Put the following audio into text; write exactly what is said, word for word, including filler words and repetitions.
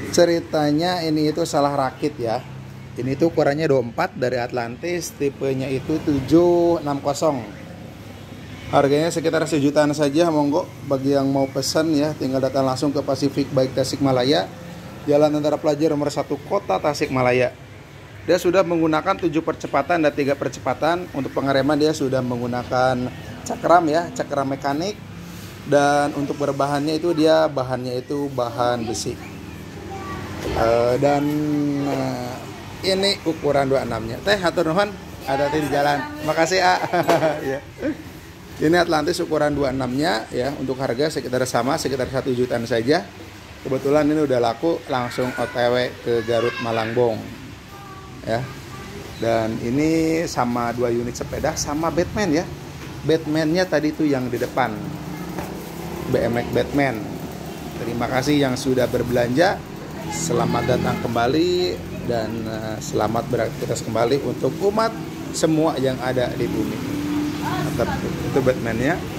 Ceritanya ini itu salah rakit ya. Ini tuh ukurannya dua puluh empat dari Atlantis, tipenya itu tujuh enam nol. Harganya sekitar sejutaan saja, monggo bagi yang mau pesan ya, tinggal datang langsung ke Pacific Bike Tasikmalaya, Jalan Tentara Pelajar nomor satu Kota Tasikmalaya. Dia sudah menggunakan tujuh percepatan dan tiga percepatan. Untuk pengereman dia sudah menggunakan cakram ya, cakram mekanik. Dan untuk berbahannya itu dia bahannya itu bahan besi. Uh, dan uh, ini ukuran dua puluh enam nya. Teh hatur nuhun, ada di jalan. Makasih A. Ya. Ini Atlantis ukuran dua puluh enam nya ya, untuk harga sekitar sama, sekitar satu jutaan saja. Kebetulan ini udah laku, langsung O T W ke Garut Malangbong. Ya. Dan ini sama dua unit sepeda sama Batman ya. Batman-nya tadi tuh yang di depan. B M X Batman. Terima kasih yang sudah berbelanja. Selamat datang kembali dan uh, selamat beraktivitas kembali untuk umat semua yang ada di bumi. Mantap, itu Batman-nya.